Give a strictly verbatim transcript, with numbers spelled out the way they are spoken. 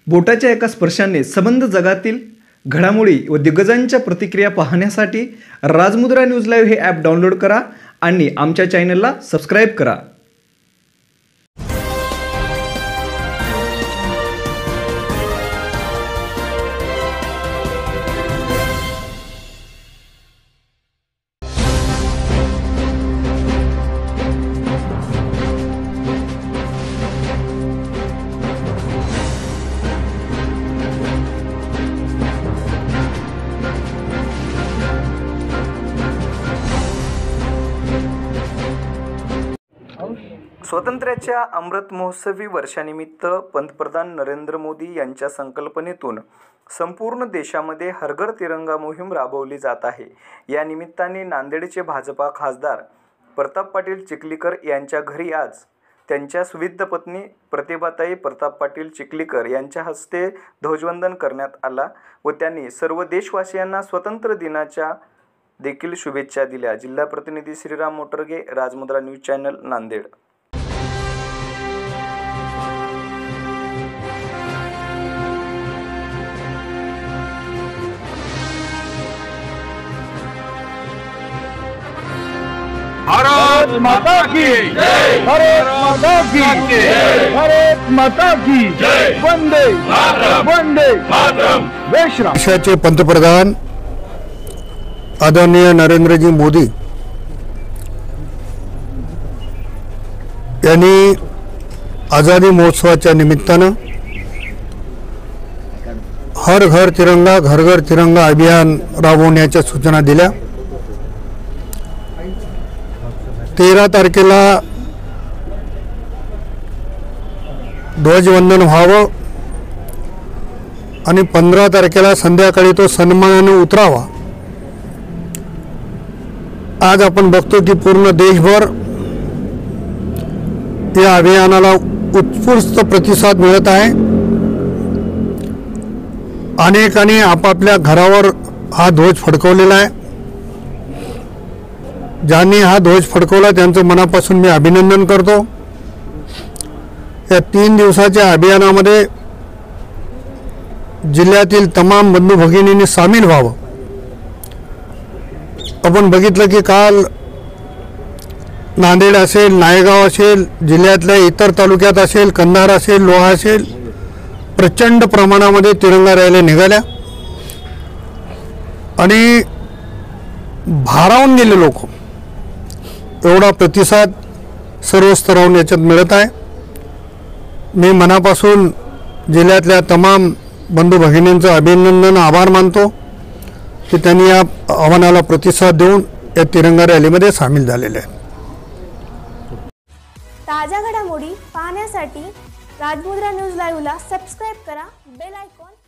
बोटाच्या एका स्पर्शाने संबंध जगातील घडामोडी व दिग्गजांच्या प्रतिक्रिया पाहण्यासाठी राजमुद्रा न्यूज लाईव्ह हे ॲप डाउनलोड करा आणि आमच्या चॅनलला सबस्क्राईब करा। स्वातंत्र्याच्या अमृत महोत्सवी वर्षानिमित्त पंतप्रधान नरेंद्र मोदी यांच्या संकल्पनेतून संपूर्ण देशामध्ये हर घर तिरंगा मोहीम राबवली जात आहे। या निमित्ताने नांदेडचे भाजपा खासदार प्रताप पाटील चिखलीकर यांच्या घरी आज त्यांच्या सुविद्य पत्नी प्रतिभाताई प्रताप पाटील चिखलीकर यांच्या हस्ते ध्वजवंदन करण्यात आला व त्यांनी सर्व देशवासियांना स्वातंत्र्य दिनाच्या देखील शुभेच्छा दिल्या। जिल्हा प्रतिनिधी श्रीराम मोटरगे, राजमुद्रा न्यूज चॅनल, नांदेड। भारत माता की जय, भारत माता की जय, भारत माता की जय, वंदे मातरम, वंदे मातरम। देशाचे पंतप्रधान आदरणीय नरेंद्रजी मोदी यांनी आझादी महोत्सवाच्या निमित्तानं हर घर तिरंगा घर घर तिरंगा अभियान राबवण्याच्या सूचना दिल्या। तेरा तारखेला ध्वजवंदन व्हावं आणि पंधरा तारखेला संध्याकाळी तो सन्मानाने उतरावा। आज आपण बघतो की पूर्ण देशभर या अभियानाला उत्स्फूर्त प्रतिसाद मिळत आहे। अनेकांनी आपापल्या घरावर हा ध्वज फडकवलेला आहे। ज्यांनी हा ध्वज फडकवला त्यांचं मनापासून मी अभिनंदन करतो। या तीन दिवसाच्या अभियानामध्ये जिल्ह्यातील तमाम बंधू भगिनींनी सामील व्हावं। आपण बघितलं की काल नांदेड असेल, नायगाव असेल, जिल्ह्यातल्या इतर तालुक्यात असेल, कंधार असेल, लोहा असेल, प्रचंड प्रमाणामध्ये तिरंगा रॅली निघाल्या आणि भारावून गेले लोक। एवढा प्रतिसाद सर्व स्तरावरून याच्यात मिळत आहे। मी मनापासून जिल्ह्यातल्या तमाम बंधू भगिनींचं अभिनंदन आभार मानतो की त्यांनी या आव्हानाला प्रतिसाद देऊन या तिरंगा रॅलीमध्ये सामील झालेले आहेत। ताज्या घडामोडी पाहण्यासाठी राजमुद्रा न्यूज लाईव्हला सबस्क्राईब करा, बेल आयकॉन